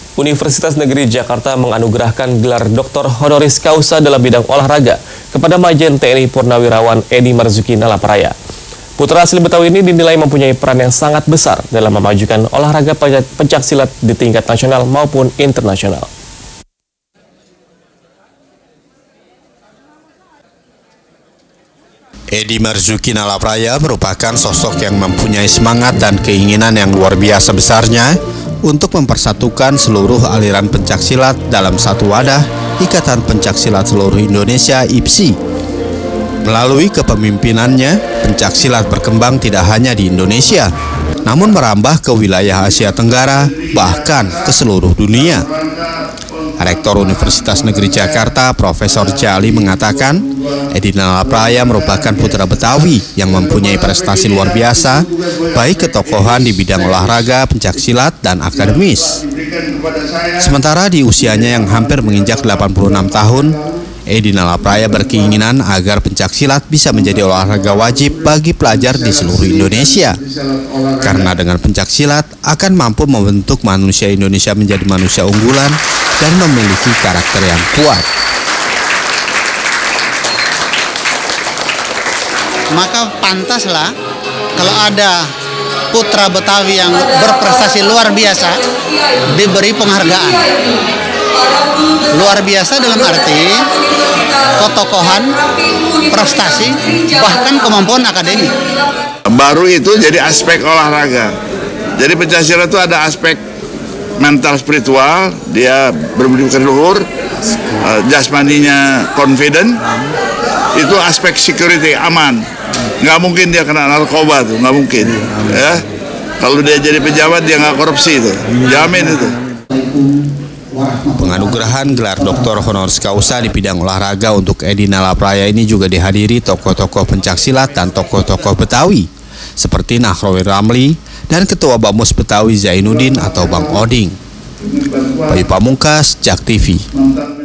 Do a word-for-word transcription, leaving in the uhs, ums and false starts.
Universitas Negeri Jakarta menganugerahkan gelar doktor honoris causa dalam bidang olahraga kepada Majen T N I Purnawirawan Edi Marzuki Nalapraya. Putra asli Betawi ini dinilai mempunyai peran yang sangat besar dalam memajukan olahraga pencaksilat di tingkat nasional maupun internasional. Edi Marzuki Nalapraya merupakan sosok yang mempunyai semangat dan keinginan yang luar biasa besarnya untuk mempersatukan seluruh aliran pencaksilat dalam satu wadah Ikatan Pencaksilat Seluruh Indonesia I P S I. Melalui kepemimpinannya, pencaksilat berkembang tidak hanya di Indonesia, namun merambah ke wilayah Asia Tenggara, bahkan ke seluruh dunia. Rektor Universitas Negeri Jakarta, Profesor Jali mengatakan, Edi Nalapraya merupakan putra Betawi yang mempunyai prestasi luar biasa, baik ketokohan di bidang olahraga, pencaksilat, dan akademis. Sementara di usianya yang hampir menginjak delapan puluh enam tahun, Edi Nalapraya berkeinginan agar pencaksilat bisa menjadi olahraga wajib bagi pelajar di seluruh Indonesia. Karena dengan pencaksilat akan mampu membentuk manusia Indonesia menjadi manusia unggulan dan memiliki karakter yang kuat. Maka pantaslah kalau ada putra Betawi yang berprestasi luar biasa diberi penghargaan. Luar biasa dalam arti ketokohan, prestasi, bahkan kemampuan akademik. Baru itu jadi aspek olahraga. Jadi pencaksilat itu ada aspek mental spiritual, dia berpendidikan luhur, uh, jasmaninya confident, itu aspek security, aman. Nggak mungkin dia kena narkoba tuh, nggak mungkin. Ya, kalau dia jadi pejabat dia nggak korupsi tuh, jamin itu. Penganugerahan gelar doktor honoris causa di bidang olahraga untuk Edi Nalapraya ini juga dihadiri tokoh-tokoh pencaksilat dan tokoh-tokoh Betawi seperti Nahrawi Ramli dan Ketua Bamus Betawi Zainuddin atau Bang Oding. Bayu Pamungkas, Jak T V.